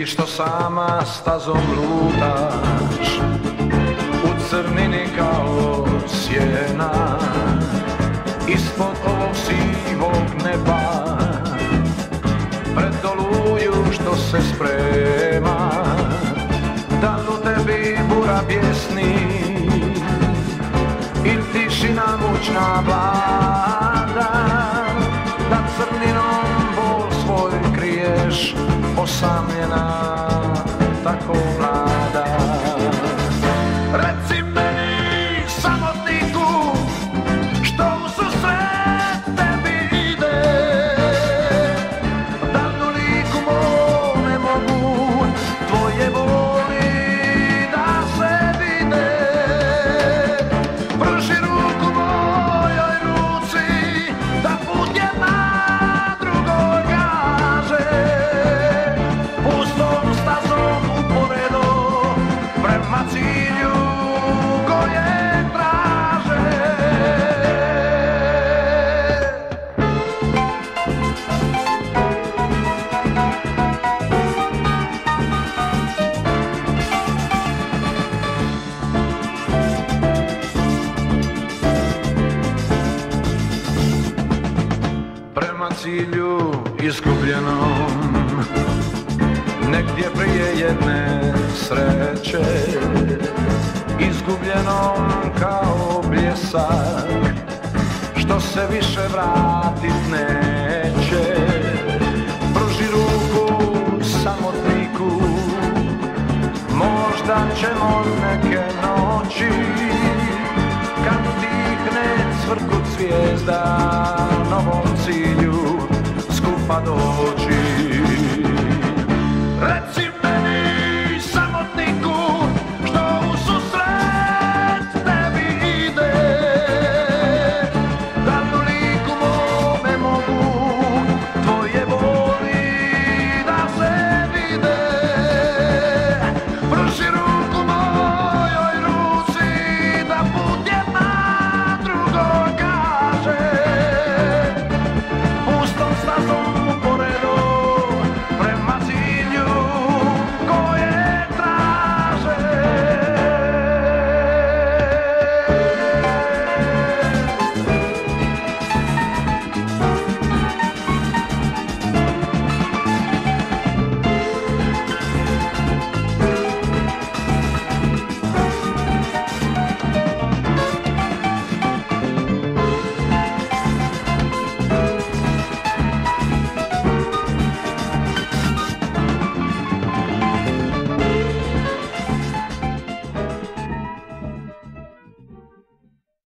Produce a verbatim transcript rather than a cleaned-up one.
Ti što sama stazom lutaš u crnini kao sjena, ispod ovog sivog neba, pred oluju što se sprema, da u tebi bura pjesni i tišina mučna vlada, da crninom bol svoj kriješ, osamljena, tako mlada. Reci meni, samotniku, što u susret tebi ide, da u liku mome mogu tvoje boli da se vide. Pruži ruku mojoj ruci, da put je na drugoj kaže, pustom stazom uporedo prema cilju koje traže. Prema cilju izgubljenom, negdje prije jedne sreće, izgubljenom kao bljesak, što se više vratit neće. Pruži ruku samotniku, možda ćemo neke noći, kad utihne cvrkut zvijezda, novom cilju skupa doći.